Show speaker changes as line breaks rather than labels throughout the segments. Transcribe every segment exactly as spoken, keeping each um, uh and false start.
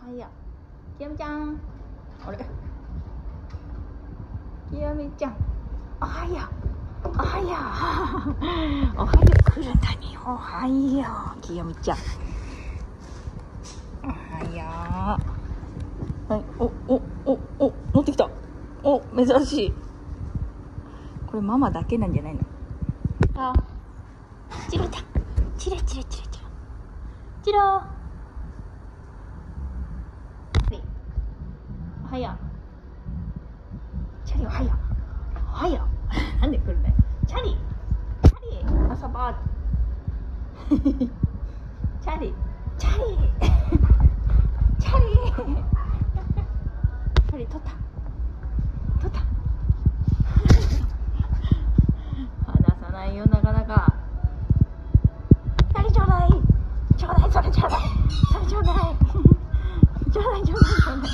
はよう。きよみちゃん。あれ。きよみちゃん。おはよう。おはよう。おはよう。来るんだに。おはよう。きよみちゃん。おはよう。はい。お、お、お、お、乗ってきた。お、珍しい。これママだけなんじゃないの？あ、チロちゃん。チロチロチロチロ。チロ。おはよう。チャリおはよう。おはよう。なんで来るね。チャリ。チャリ。遊ぼう。チャリ。チャリ。チャリ。チャリ取った。取った。離さないよなかなか。チャリちょうだい。ちょうだいそれちょうだい。それちょうだい。ちょうだいちょうだいちょうだい。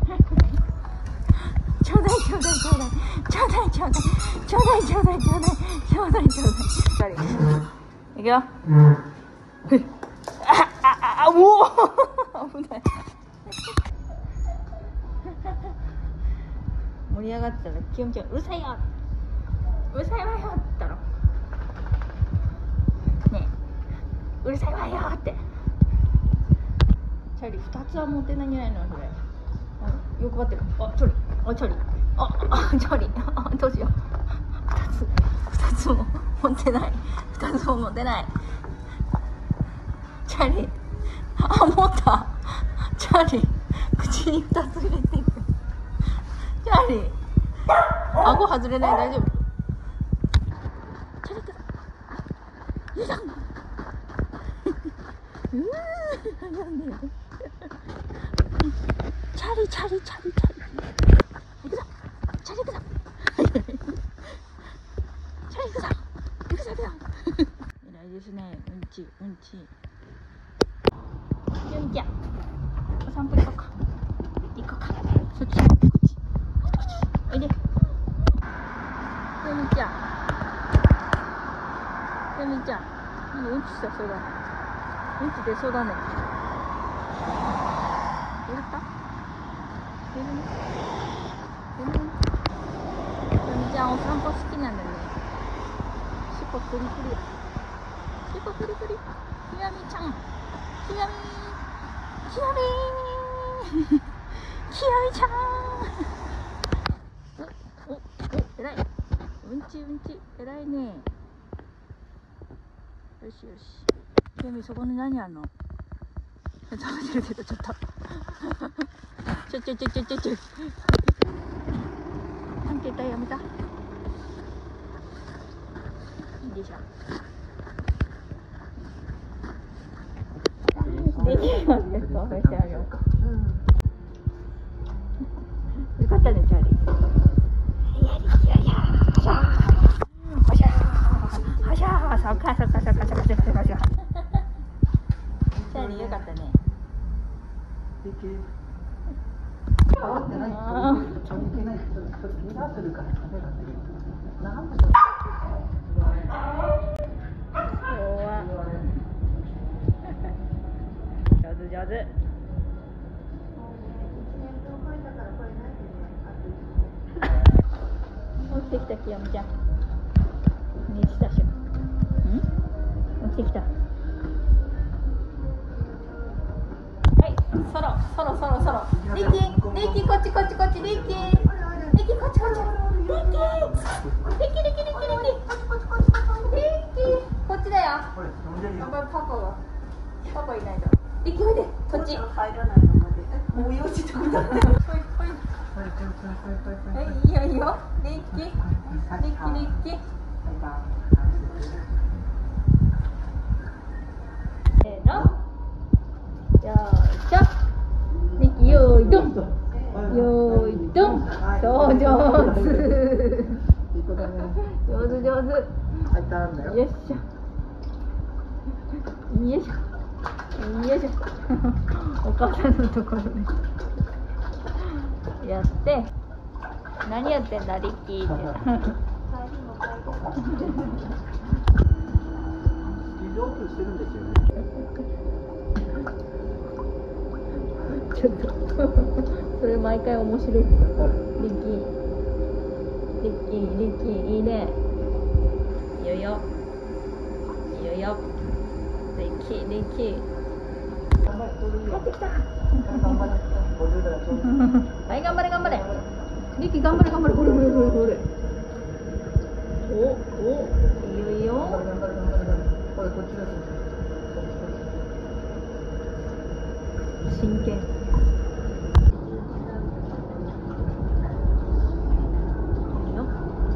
ちょうだいちょうだいちょうだいちょうだいちょうだいちょうだいちょうだいちょうだいちょうだいちょうだい。いくよ。あああ、もう危ない。盛り上がってたらきよみちゃんうるさいようるさいわよって言ったろ。ねえうるさいわよって。チャリふたつは持ってないんじゃないのそれ。よくばってる。あ、チョリ。あ、チョリ。あ、あ、チョリ。あ、どうしよう。二つ、二つも持ってない。二つも持ってない。チャリ。あ、持った。チャリ。口に二つ入れてる。チャリ。顎外れない。大丈夫。チャリくだ。いや。うー。なんで。チャリチャリチャリチャリ。行くぞ。チャリ行くぞ。チャリ行くぞ。行くぞ行くぞ。偉いですね。うんちうんち。ゆみちゃん。お散歩行こうか。行こうか。そっち。こっち。おいで。ゆみちゃん。ゆみちゃん。なんかうんちしたそうだね。うんち出そうだね。出るか？出るね。出るね。ゆみちゃんお散歩好きなんだね。しっぽクリクリ。しっぽクリクリ。ひよみちゃん。ひよみ。ひよみ。ひよみちゃん。お、お、お、えらい。うんちうんち、えらいね。よしよし。ひよみそこに何あんの？食べてるけどちょっと。ちょちょちょちょちょちょ。三桁やめた。いいでしょ。できるんですか？してあげようか。よかったねチャーリー。やりやや。はしゃー。はしゃー。はしゃー。そっかそっかそっかそっかそっかそっか。チャーリーよかったね。変わってない。関係ない。気がするから食べられる。なんだ。上手上手。落ちてきたきよみちゃん。寝てたしょ。ん？落ちてきた。そろそろそろそろ。リッキー、リッキーこっちこっちこっち、リッキー、リッキーこっちこっち、リッキー、リッキーリッキーリッキーリッキー、リッキー、こっちだよ。パパは、パパいないと。リッキーおいで、こっち。入らないのまで。もう用事とかだね。はい、いいよいいよ。リッキー、リッキーリッキー。せーの。よいしょ。リッキーよーいどん。よーいどん。そう上手。上手上手。よいしょ。よいしょ。よいしょ。お母さんのところでやって。何やってんだリッキーって。 ちょっとそれ毎回面白い。リッキーリッキーリッキーいいね。いいよいいよいいよいいよ。リッキーリッキー帰ってきたはい頑張れ頑張れリッキー頑張れ頑張れ。ほれほれほれほれ。おおいいよいいよ。真剣。いいよ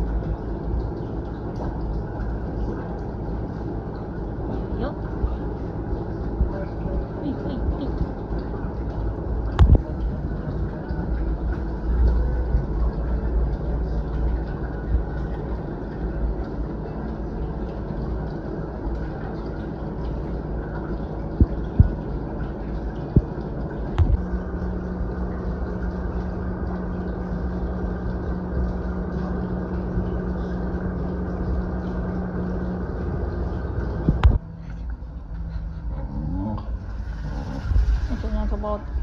いいよ。ほいほいほい。一緒に遊ぼう。